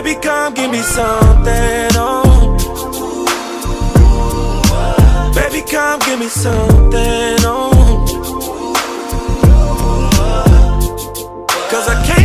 Baby, come give me something, oh. Baby, come give me something, oh. 'Cause I can't